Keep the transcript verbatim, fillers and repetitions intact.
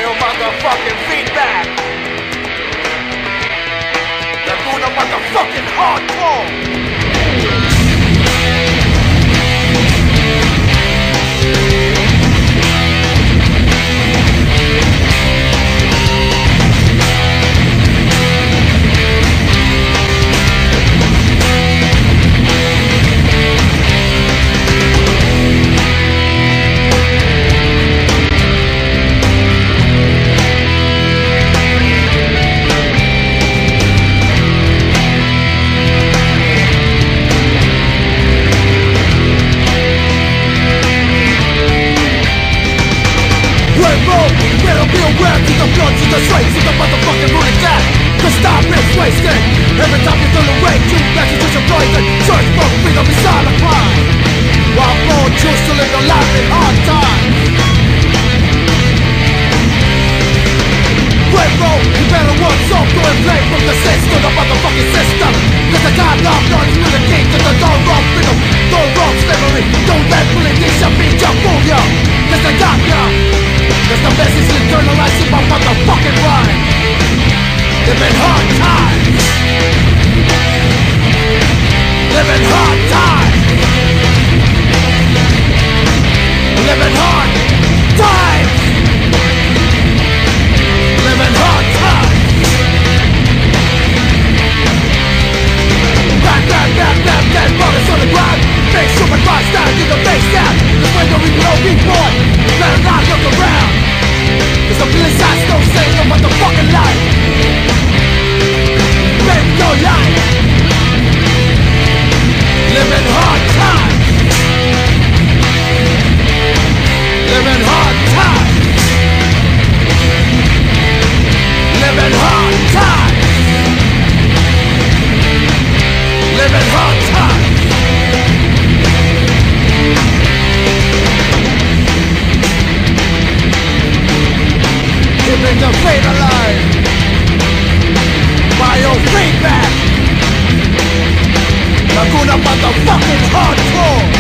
your motherfucking feedback. Laguna motherfucking hardcore. To the straight to the motherfucking rooted cat. Cause time is wasted. Every time you turn away, two messages are poison. Search for freedom is silent crime. While more choose to live your life in hard times. Bravo, you better want some to inflame from the system, the motherfucking system. Cause the God love not through the king to the door of freedom. Door of slavery. Don't let politician beat your fool ya. Cause they got ya. Cause the message is internalizing my motherfucking rhyme. Living hard times. Living hard times. Living hard times. Living hard times. Back, back, back, back, dead bodies on the ground. Make sure my boss down to the face down. The way the reload be born. Better not look around. Cause the police has no say no motherfucking life. Live your life. Living hard times. Living hard times. Living hard times. Living hard times. Keeping the faith alive by your feedback. Laguna motherfucking hardcore.